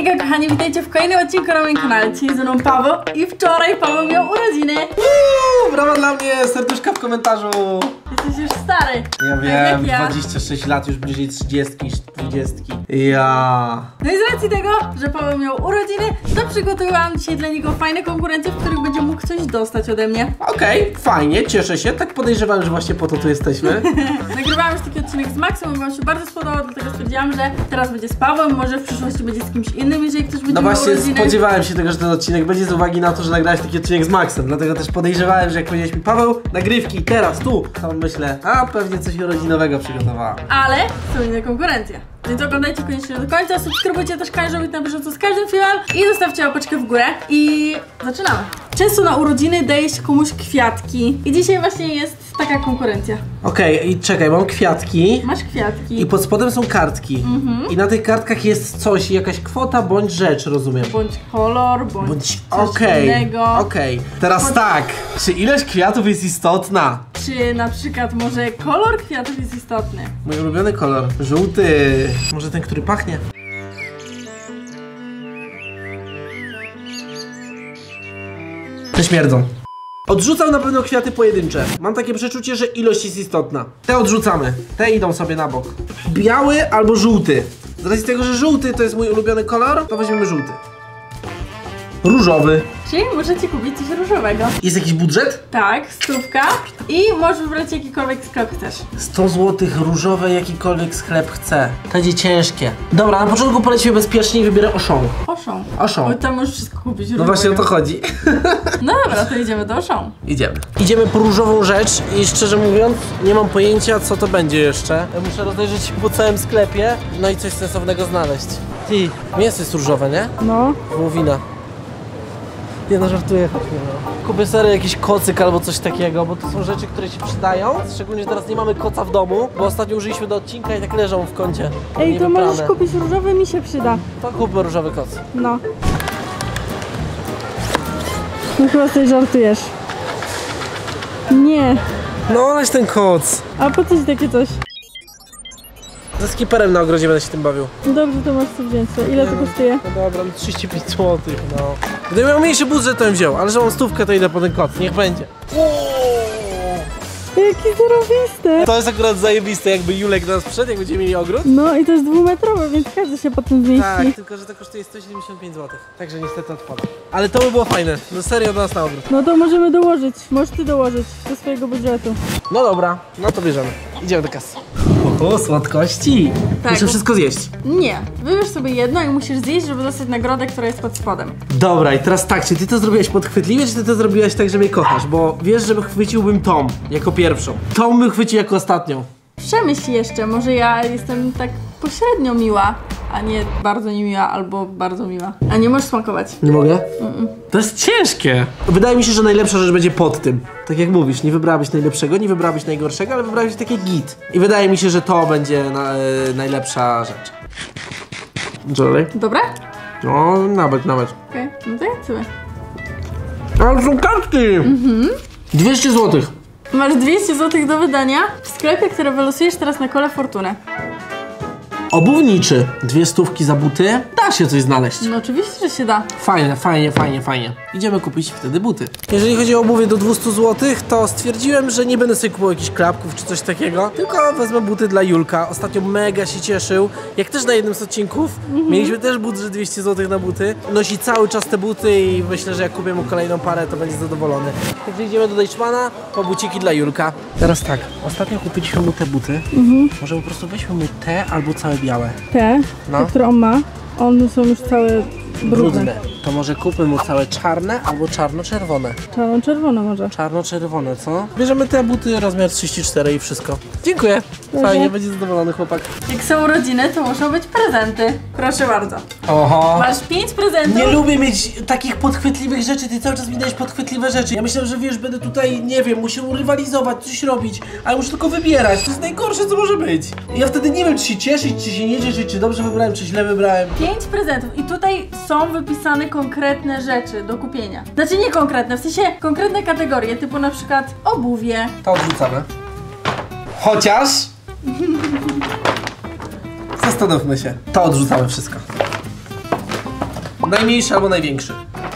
Hejka kochani, witajcie w kolejnym odcinku na moim kanale. Dzisiaj ze mną Paweł i wczoraj Paweł miał urodziny. Brawa dla mnie, serduszka w komentarzu. Jesteś już stary. Ja wiem, ja. 26 lat, już bliżej 30, 20. Ja. No i z racji tego, że Paweł miał urodziny, to przygotowałam dzisiaj dla niego fajne konkurencje, w których będzie mógł coś dostać ode mnie. Okej, fajnie, cieszę się. Tak podejrzewałem, że właśnie po to tu jesteśmy. Nagrywałam już taki odcinek z Maxem, bo wam się bardzo spodobał, dlatego stwierdziłam, że teraz będzie z Pawłem, może w przyszłości będzie z kimś innym, jeżeli ktoś będzie No miał właśnie, urodziny. spodziewałem się tego, że ten odcinek będzie z uwagi na to, że nagrałeś taki odcinek z Maxem. Dlatego też podejrzewałem, że jak powiedziałeś mi Paweł, nagrywki teraz, tu, to myślę, a pewnie coś urodzinowego przygotowała. Ale są inne konkurencje. Więc oglądajcie koniecznie do końca, subskrybujcie też kanał, żeby być na bieżąco z każdym filmem i zostawcie łapeczkę w górę i zaczynamy. Często na urodziny daje się komuś kwiatki i dzisiaj właśnie jest taka konkurencja. Okej, i czekaj, mam kwiatki. Masz kwiatki. I pod spodem są kartki. I na tych kartkach jest coś, jakaś kwota bądź rzecz, rozumiem. Bądź kolor, bądź coś innego. Okej. Teraz tak, czy ilość kwiatów jest istotna? Czy na przykład może kolor kwiatów jest istotny? Mój ulubiony kolor, żółty. Może ten, który pachnie? Te śmierdzą. Odrzucam na pewno kwiaty pojedyncze. Mam takie przeczucie, że ilość jest istotna. Te odrzucamy. Te idą sobie na bok. Biały albo żółty. Z racji tego, że żółty to jest mój ulubiony kolor, to weźmiemy żółty. Różowy. Czyli możecie kupić coś różowego. Jest jakiś budżet? Tak, 100 i możesz wybrać jakikolwiek sklep chcesz. 100 zł, różowe, jakikolwiek sklep chce. To będzie ciężkie. Dobra, na początku polecimy bezpiecznie i wybierę Auchan. Auchan. Auchan. Bo tam możesz wszystko kupić różowego. No właśnie o to chodzi. No dobra, to idziemy do Auchan. Idziemy. Idziemy po różową rzecz i szczerze mówiąc nie mam pojęcia, co to będzie jeszcze. Muszę rozejrzeć się po całym sklepie, no i coś sensownego znaleźć. Ty, mięso jest różowe, nie? No. Wołowina. Nie no, żartuję. Kupię serio jakiś kocyk albo coś takiego, bo to są rzeczy, które się przydają. Szczególnie, że teraz nie mamy koca w domu, bo ostatnio użyliśmy do odcinka i tak leżą w kącie. Ej, to możesz kupić różowy, mi się przyda. To kupmy różowy koc. No. No chyba sobie żartujesz. Nie. No, aleś ten koc. A po co ci takie coś? Ze skiperem na ogrodzie będę się tym bawił. No dobrze, to masz co wziąć. Ile to kosztuje? No dobra, no 35 zł, no. Gdybym miał mniejszy budżet, to bym wziął, ale że mam 100, to idę po ten koc, niech będzie. Jakie zarobiste! To jest akurat zajebiste, jakby Julek do nas przyszedł, jak będziemy mieli ogród. No i to jest 2-metrowe, więc każdy się po tym zmieści. Tak, tylko że to kosztuje 175 zł. Także niestety odpada. Ale to by było fajne, no serio do nas na ogród. No to możemy dołożyć, możesz ty dołożyć do swojego budżetu. No dobra, no to bierzemy. Idziemy do kasy. Oho, słodkości. Tak, Muszę bo... wszystko zjeść. Nie, wybierz sobie jedno i musisz zjeść, żeby dostać nagrodę, która jest pod spodem. Dobra, i teraz tak, czy ty to zrobiłaś podchwytliwie, czy ty to zrobiłaś tak, że mnie kochasz? Bo wiesz, że chwyciłbym tą jako pierwszą. Tą bym chwycił jako ostatnią. Przemyśl jeszcze, może ja jestem tak pośrednio miła, a nie bardzo niemiła albo bardzo miła. A nie możesz smakować. Nie mogę? To jest ciężkie. Wydaje mi się, że najlepsza rzecz będzie pod tym. Tak jak mówisz, nie wybrałabyś najlepszego, nie wybrałabyś najgorszego, ale wybrałabyś takie git. I wydaje mi się, że to będzie najlepsza rzecz. Dalej? Dobre? No, nawet. Okej, no to ja sobie. Ale są kartki! 200 zł. Masz 200 zł do wydania w sklepie, które wylosujesz teraz na kole fortuny. Obuwniczy. 2 stówki za buty. Da się coś znaleźć. No oczywiście, że się da. Fajnie. Idziemy kupić wtedy buty. Jeżeli chodzi o obuwie do 200 zł, to stwierdziłem, że nie będę sobie kupował jakichś klapków czy coś takiego, tylko wezmę buty dla Julka. Ostatnio mega się cieszył. Jak też na jednym z odcinków, mieliśmy też budżet 200 zł na buty. Nosi cały czas te buty i myślę, że jak kupię mu kolejną parę, to będzie zadowolony. Także idziemy do Deichmana po buciki dla Julka. Teraz tak, ostatnio kupiliśmy mu te buty. Może po prostu weźmy mu te albo całe białe. Te, które on ma, one są już całe brudne. To może kupmy mu całe czarne albo czarno-czerwone. Czarno-czerwone może. Czarno-czerwone, co? Bierzemy te buty rozmiar 34 i wszystko. Dziękuję. Fajnie, będzie zadowolony chłopak. Jak są urodziny, to muszą być prezenty. Proszę bardzo. Oho. Masz 5 prezentów. Nie lubię mieć takich podchwytliwych rzeczy, ty cały czas mi dajesz podchwytliwe rzeczy. Ja myślałem, że wiesz, będę tutaj, nie wiem, musiał rywalizować, coś robić, ale muszę tylko wybierać. To jest najgorsze, co może być. I ja wtedy nie wiem, czy się cieszyć, czy się nie cieszyć, czy dobrze wybrałem, czy źle wybrałem. 5 prezentów i tutaj są wypisane konkretne rzeczy do kupienia. Znaczy nie konkretne, w sensie konkretne kategorie, typu na przykład obuwie. To odrzucamy. Chociaż... Zastanówmy się. To odrzucamy wszystko. Najmniejszy albo największy.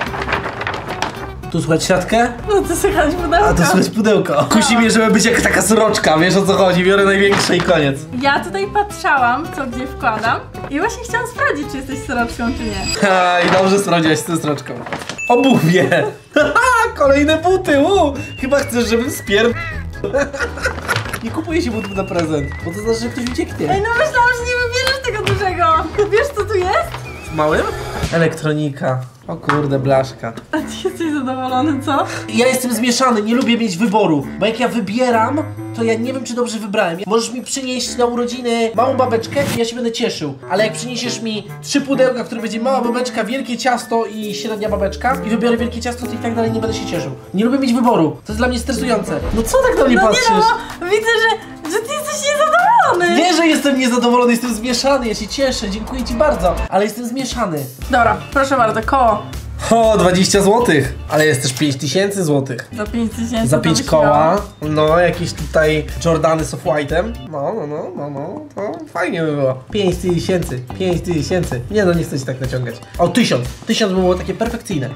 Tu słychać siatkę? No to słychać pudełko. A tu słychać pudełko. Kusi mnie, żeby być jak taka sroczka, wiesz o co chodzi? Biorę największe i koniec. Ja tutaj patrzałam, co gdzie wkładam i właśnie chciałam sprawdzić, czy jesteś sroczką, czy nie. I dobrze sprawdziłaś z tą sroczką. Obuwie! Kolejne buty! Chyba chcesz, żebym spier... Nie kupuje się butów na prezent, bo to znaczy, że ktoś ucieknie. Ej, no myślałam, że nie wybierzesz tego dużego. Wiesz, co tu jest? W małym? Elektronika. O kurde, blaszka. A ty jesteś zadowolony, co? Ja jestem zmieszany, nie lubię mieć wyboru, bo jak ja wybieram, to ja nie wiem, czy dobrze wybrałem. Możesz mi przynieść na urodziny małą babeczkę i ja się będę cieszył, ale jak przyniesiesz mi 3 pudełka, które będzie mała babeczka, wielkie ciasto i średnia babeczka i wybiorę wielkie ciasto, to i tak dalej nie będę się cieszył. Nie lubię mieć wyboru, to jest dla mnie stresujące. No co tak na mnie patrzysz? Nie no, widzę, że ty jesteś niezadowolony. Nie, że jestem niezadowolony, jestem zmieszany, ja się cieszę, dziękuję ci bardzo, ale jestem zmieszany. Dobra, proszę bardzo, koło. O, 20 zł, ale jest też 5000 zł. Za 5000. Za 5 koła, no jakieś tutaj Jordany z Off-White'em. No, to fajnie by było. 5000. Nie no, nie chcę się tak naciągać. O, 1000 by było takie perfekcyjne.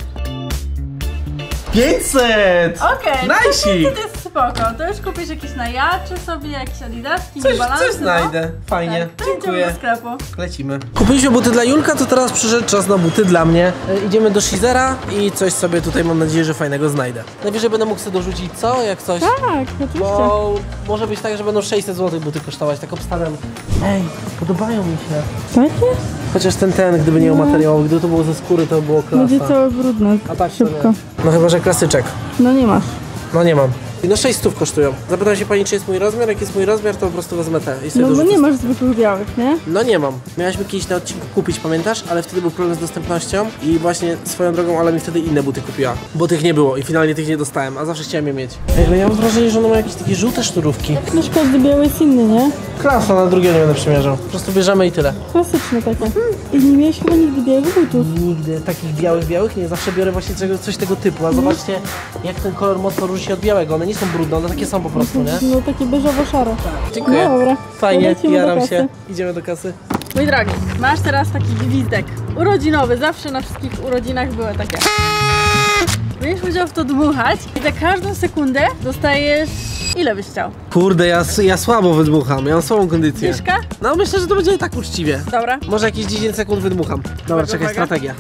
500! Okej, Najsik! to jest spoko. To już kupisz jakieś najaczy sobie, jakieś adidaski, Coś balansy, znajdę. Fajnie, Tak, dziękuję. do sklepu. Lecimy. Kupiliśmy buty dla Julka, to teraz przyszedł czas na buty dla mnie. Idziemy do Shizera i coś sobie tutaj, mam nadzieję, że fajnego znajdę. Najwyżej będę mógł sobie dorzucić co? Jak coś? Tak, oczywiście. Bo może być tak, że będą 600 zł buty kosztować, tak obstawiam. Ej, podobają mi się. Takie? Chociaż ten, gdyby nie miał materiału, gdyby to było ze skóry, to było klasa. Będzie całe brudne, A tak, szybko. No chyba, że klasyczek. No nie masz. No nie mam. No 600 kosztują. Zapytam się pani, czy jest mój rozmiar. Jak jest mój rozmiar, to po prostu wezmę te. I sobie No bo dorzucę. nie masz zwykłych białych, nie? No nie mam. Miałaśmy kiedyś na odcinku kupić, pamiętasz? Ale wtedy był problem z dostępnością i właśnie swoją drogą Ala mi wtedy inne buty kupiła. Bo tych nie było i finalnie tych nie dostałem, a zawsze chciałem je mieć. Ej, ale ja mam wrażenie, że one mają jakieś takie żółte sznurówki. Nasz każdy biały jest inny, nie? Klasa, na drugie nie będę przymierzał. Po prostu bierzemy i tyle. Klasyczne takie. I nie miałeś chyba nigdy białych butów. Nigdy takich białych nie. Zawsze biorę właśnie coś tego typu. A zobaczcie, jak ten kolor mocno różni się od białego. One nie są brudne, one takie są po prostu, nie? No takie beżowo-szare. Dziękuję. No dobra. Fajnie, Lecimy do jaram kasy. się. Idziemy do kasy. Mój drogi, masz teraz taki gwizdek urodzinowy. Zawsze na wszystkich urodzinach były takie. Będziesz musiał w to dmuchać i za każdą sekundę dostajesz... Ile byś chciał? Kurde, ja słabo wydmucham, ja mam słabą kondycję. Dyszka? No myślę, że to będzie tak uczciwie. Dobra. Może jakieś 10 sekund wydmucham. Dobra, Uwaga, czekaj, uwaga. strategia.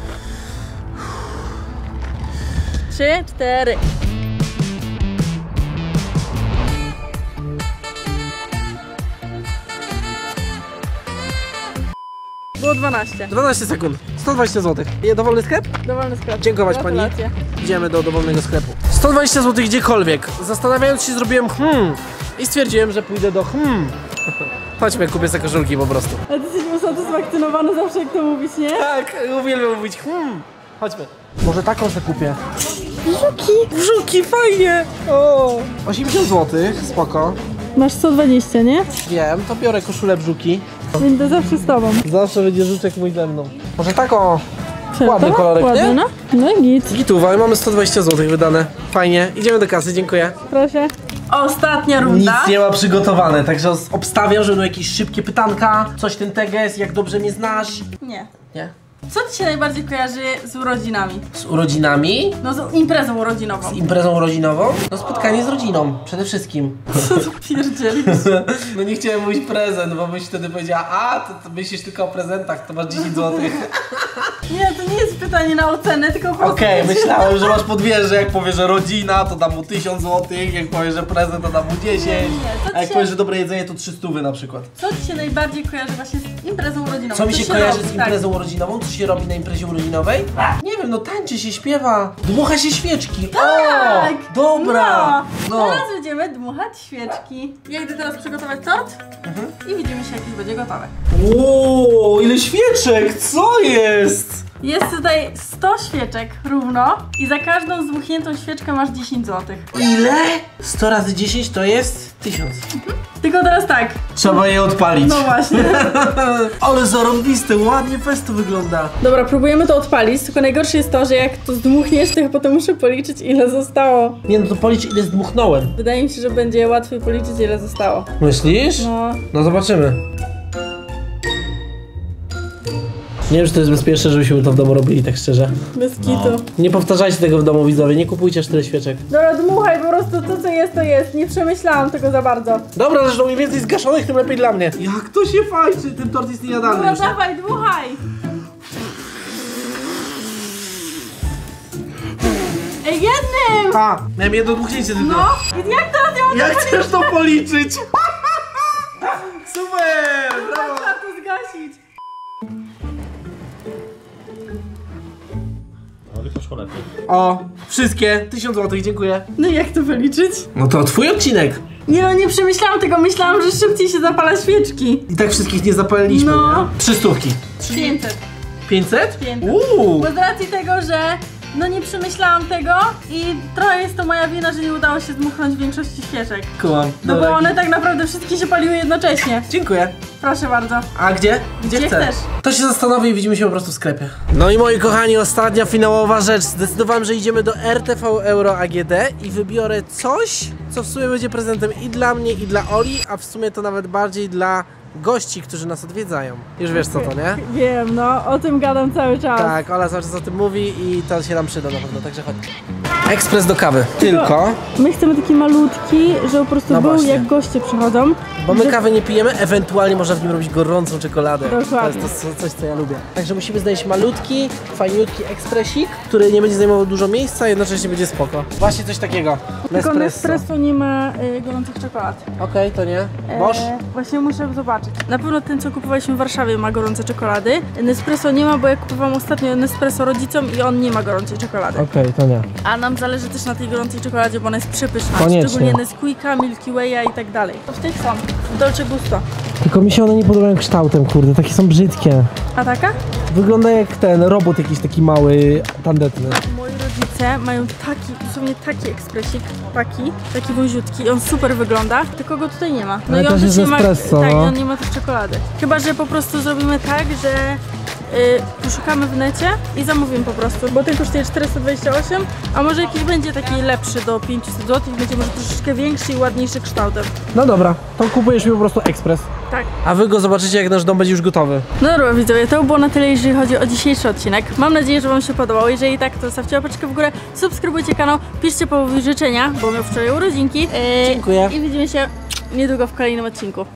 3, 4. Było 12. 12 sekund, 120 zł. Dowolny sklep? Dowolny sklep. Dziękować pani. Gratulacje. Idziemy do dowolnego sklepu. 120 zł gdziekolwiek. Zastanawiając się, zrobiłem i stwierdziłem, że pójdę do Chodźmy, kupię sobie koszulki po prostu. A ty jesteś usatysfakcjonowany zawsze, jak to mówisz, nie? Tak, uwielbiam mówić Chodźmy. Może taką sobie kupię. Żuki. Wrzuki, fajnie! O, 80 zł, spoko. Masz 120, nie? Wiem, to biorę koszulę brzuki. Będę zawsze z tobą. Zawsze będzie żuczek mój ze mną. Może taką. Co, Ładny to? kolorek, Ładny, nie? no? No i git. Gituwa i mamy 120 zł wydane. Fajnie, idziemy do kasy, dziękuję. Proszę. Ostatnia Nic runda. nie ma przygotowane, także obstawiam, że będą jakieś szybkie pytanka. Coś ten teges, jak dobrze mnie znasz. Nie. Nie? Co ci się najbardziej kojarzy z urodzinami? Z urodzinami? No z imprezą urodzinową. Z imprezą urodzinową? No spotkanie z rodziną, przede wszystkim. Co tu pierdzielisz? No nie chciałem mówić prezent, bo byś wtedy powiedziała, to myślisz tylko o prezentach, to masz 10 zł. Nie, to nie jest pytanie na ocenę, tylko po prostu... Okej, myślałem, że masz podwieżę, jak powiesz, że rodzina, to dam mu 1000 zł, jak powiesz, że prezent, to dam mu 10, to a jak się- powiesz, że dobre jedzenie, to 300 na przykład. Co ci się najbardziej kojarzy właśnie z imprezą urodzinową? Co mi się kojarzy robi? z imprezą urodzinową? Co się robi na imprezie urodzinowej? Nie wiem, no tańczy się, śpiewa, dmucha się świeczki. Tak! O, dobra! No. Teraz będziemy dmuchać świeczki. Ja idę teraz przygotować tort i widzimy się, jak już będzie gotowe. Ło, ile świeczek, co jest? Jest tutaj 100 świeczek równo i za każdą zdmuchniętą świeczkę masz 10 zł. Ile? 100 razy 10 to jest 1000. Tylko teraz tak. Trzeba je odpalić. No właśnie. Ale zarąbiste, ładnie fest to wygląda. Dobra, próbujemy to odpalić, tylko najgorsze jest to, że jak to zdmuchniesz, to ja potem muszę policzyć, ile zostało. Nie no, to policz, ile zdmuchnąłem. Wydaje mi się, że będzie łatwiej policzyć, ile zostało. Myślisz? No. No zobaczymy. Nie wiem, czy to jest bezpieczne, żebyśmy to w domu robili, tak szczerze. Bez kitu. Nie powtarzajcie tego w domu, widzowie, nie kupujcie aż tyle świeczek. Dobra, dmuchaj, po prostu to co jest, to jest. Nie przemyślałam tego za bardzo. Dobra, zresztą im więcej zgaszonych, tym lepiej dla mnie. Jak to się fajczy, ten tort jest niejadalny Dobra, już. Nie? dawaj, dmuchaj. Ej, jednym! A, miałem jedno dmuchnięcie tylko. No, i jak teraz ja mam Jak chcesz to policzyć? Super! Brawo! trzeba to zgasić? Ale poszło lepiej. O, wszystkie, 1000 zł, dziękuję. No i jak to wyliczyć? No to twój odcinek. Nie no, nie przemyślałam tego, myślałam, że szybciej się zapala świeczki. I tak wszystkich nie zapaliliśmy, No. nie? 300. 500. 500? 500. Uuu. Bo z racji tego, że no nie przemyślałam tego i trochę jest to moja wina, że nie udało się dmuchnąć większości świeczek. Kumam. No Dobra. bo one tak naprawdę wszystkie się paliły jednocześnie. Dziękuję. Proszę bardzo. A gdzie? Gdzie Gdzie chcesz? chcesz? To się zastanowię i widzimy się po prostu w sklepie. No i moi kochani, ostatnia finałowa rzecz. Zdecydowałem, że idziemy do RTV Euro AGD i wybiorę coś, co w sumie będzie prezentem i dla mnie, i dla Oli, a w sumie to nawet bardziej dla gości, którzy nas odwiedzają. Już wiesz co to, nie? Wiem, no, o tym gadam cały czas. Tak, Ola cały czas o tym mówi i to się nam przyda na pewno, także chodź. Ekspres do kawy. Tylko, My chcemy taki malutki, żeby po prostu No był właśnie. jak goście przychodzą. bo my kawy nie pijemy, ewentualnie można w nim robić gorącą czekoladę. Dokładnie. To jest coś, co ja lubię. Także musimy znaleźć malutki, fajniutki ekspresik, który nie będzie zajmował dużo miejsca, a jednocześnie będzie spoko. Właśnie coś takiego. Tylko Nespresso nie ma gorących czekolad. Okej, to nie. Bosch? Właśnie muszę zobaczyć. Na pewno ten, co kupowaliśmy w Warszawie, ma gorące czekolady. Nespresso nie ma, bo ja kupowałam ostatnio Nespresso rodzicom i on nie ma gorącej czekolady. Okej, to nie. A nam zależy też na tej gorącej czekoladzie, bo ona jest przepyszna. Koniecznie. Szczególnie Nesquika, Milky Way'a i tak dalej. To w tych są. Dolce Gusto. Tylko mi się one nie podobają kształtem, kurde, takie są brzydkie. A taka? Wygląda jak ten robot jakiś taki mały, tandetny. Moi rodzice mają taki, dosłownie taki ekspresik, taki wąziutki i on super wygląda, tylko go tutaj nie ma. No Ale i on też jest nie ma, espresso, tak, no. i on nie ma też czekolady. Chyba, że po prostu zrobimy tak, że poszukamy w necie i zamówimy po prostu, bo ten kosztuje 428, a może jakiś będzie taki lepszy do 500 zł, będzie może troszeczkę większy i ładniejszy kształtem. No dobra, to kupujesz mi po prostu ekspres. Tak. A wy go zobaczycie, jak nasz dom będzie już gotowy. No dobra widzowie, to było na tyle, jeżeli chodzi o dzisiejszy odcinek. Mam nadzieję, że wam się podobał. Jeżeli tak, to zostawcie łapeczkę w górę, subskrybujcie kanał, piszcie Pawłowi życzenia, bo miał wczoraj urodzinki. Dziękuję. I widzimy się niedługo w kolejnym odcinku.